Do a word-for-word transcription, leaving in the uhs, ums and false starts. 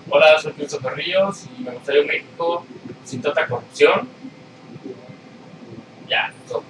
Hola, soy Christopher Ríos y me gustaría un México sin tanta corrupción. Ya, eso.